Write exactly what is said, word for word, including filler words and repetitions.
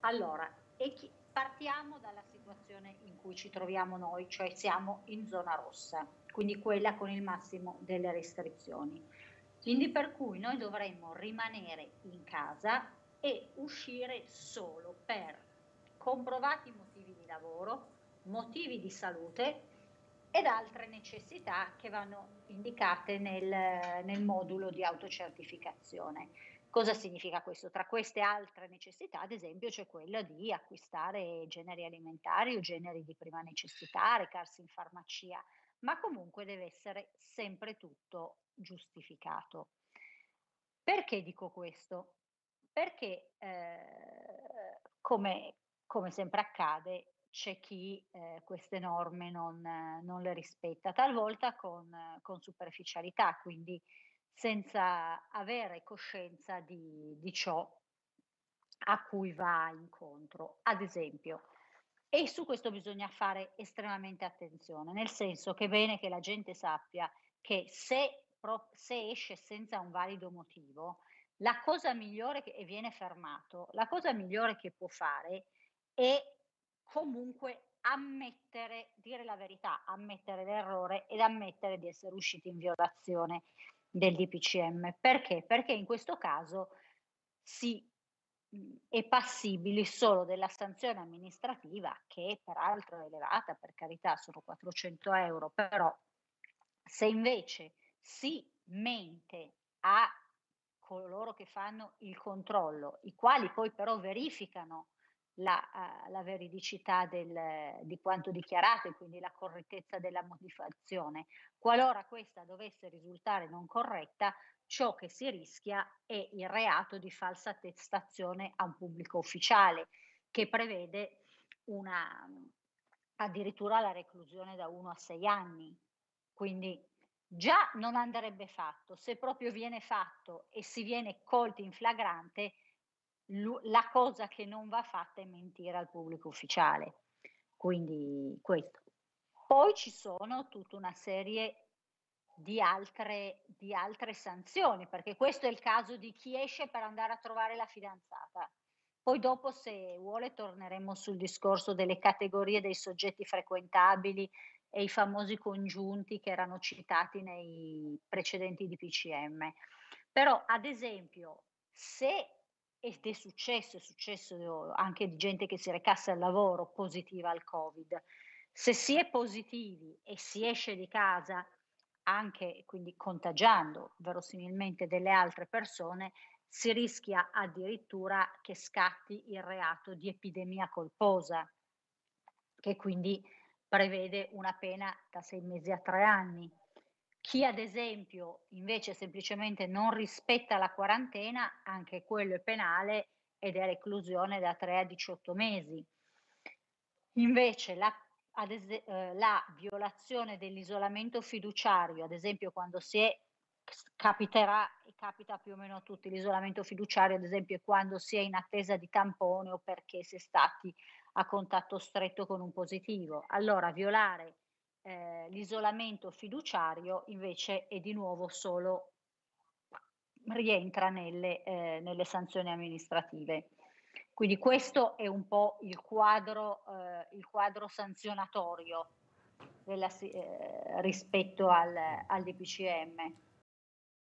Allora, e chi partiamo dalla situazione in cui ci troviamo noi, cioè siamo in zona rossa, quindi quella con il massimo delle restrizioni. Quindi per cui noi dovremmo rimanere in casa e uscire solo per comprovati motivi di lavoro, motivi di salute ed altre necessità che vanno indicate nel nel modulo di autocertificazione. Cosa significa questo? Tra queste altre necessità, ad esempio, c'è quella di acquistare generi alimentari o generi di prima necessità, recarsi in farmacia, ma comunque deve essere sempre tutto giustificato. Perché dico questo? Perché, ehm, come come sempre accade, c'è chi, ehm, queste norme non non le rispetta, talvolta con con superficialità, quindi senza avere coscienza di di ciò a cui va incontro. Ad esempio, e su questo bisogna fare estremamente attenzione, nel senso che è bene che la gente sappia che se pro se esce senza un valido motivo, la cosa migliore che e viene fermato, la cosa migliore che può fare è comunque ammettere dire la verità, ammettere l'errore ed ammettere di essere usciti in violazione del D P C M. Perché? Perché in questo caso si mhmm, è passibili solo della sanzione amministrativa, che peraltro è elevata, per carità, sono quattrocento euro, però se invece si mente a coloro che fanno il controllo, i quali poi però verificano la uhm, la veridicità del di quanto dichiarato e quindi la correttezza della motivazione, qualora questa dovesse risultare non corretta, ciò che si rischia è il reato di falsa attestazione a un pubblico ufficiale, che prevede una mhmm, addirittura la reclusione da uno a sei anni. Quindi già non andrebbe fatto, se proprio viene fatto e si viene colti in flagrante, lu la cosa che non va fatta è mentire al pubblico ufficiale. Quindi questo. Poi ci sono tutta una serie di altre di altre sanzioni, perché questo è il caso di chi esce per andare a trovare la fidanzata. Poi dopo se vuole torneremo sul discorso delle categorie dei soggetti frequentabili e i famosi congiunti che erano citati nei precedenti D P C M. Però ad esempio se ed è successo, è successo anche di gente che si recasse al lavoro positiva al Covid, se si è positivi e si esce di casa anche quindi contagiando verosimilmente delle altre persone, si rischia addirittura che scatti il reato di epidemia colposa, che quindi prevede una pena da sei mesi a tre anni. Chi ad esempio invece semplicemente non rispetta la quarantena, anche quello è penale ed è reclusione da tre a diciotto mesi. Invece la ad ese uhm, la violazione dell'isolamento fiduciario, ad esempio quando si è s capiterà e capita più o meno a tutti, l'isolamento fiduciario ad esempio è quando si è in attesa di tampone o perché si è stati a contatto stretto con un positivo. Allora violare, ehm, l'isolamento fiduciario invece è di nuovo solo rientra nelle ehm, nelle sanzioni amministrative. Quindi questo è un po' il quadro uhm, il quadro sanzionatorio della si ehm, rispetto al al D P C M.